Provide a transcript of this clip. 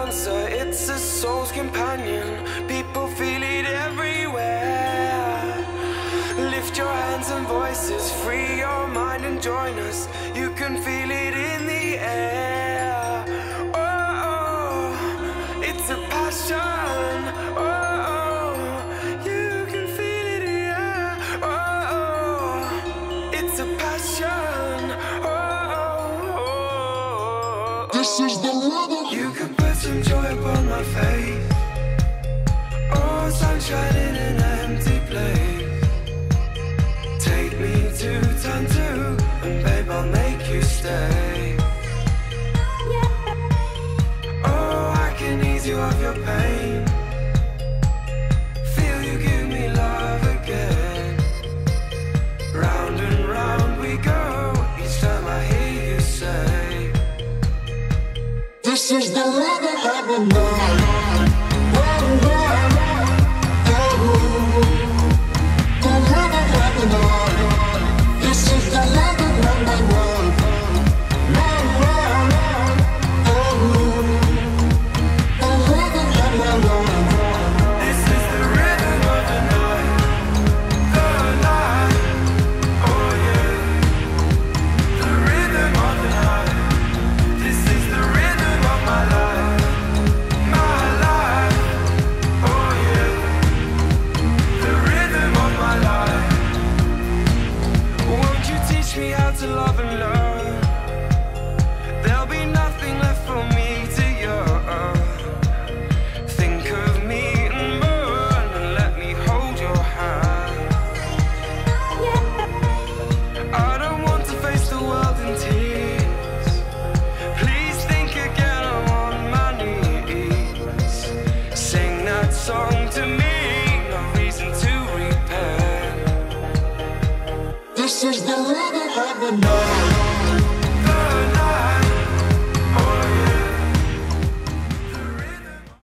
answer, it's a soul's companion. People feel it everywhere. Lift your hands and voices, free your mind and join us. You can feel it in the air. Oh, it's a passion. Oh, you can feel it here. Oh, it's a passion. Oh, This is the rhythm. you can put some joy upon my face. Oh, sunshine in an empty place. Take me to turn two, and babe, I'll make you stay. Oh, I can ease you of your pain. Feel you give me love again. Round and round we go, each time I hear you say, This is the rhythm of the night. The rhythm of the night. This is the rhythm of the night. The rhythm of the night. this is the rhythm of the night. The night, oh yeah. The rhythm of the night. This is the rhythm of my life. My life, oh yeah. The rhythm of my life. Won't you teach me how to love and learn? There'll be nothing left for me to yearn. Think of me and burn, and let me hold your hand. I don't want to face the world in tears. Please think again, I'm on my knees. Sing that song to me, no reason to repent. This is the rhythm of the night.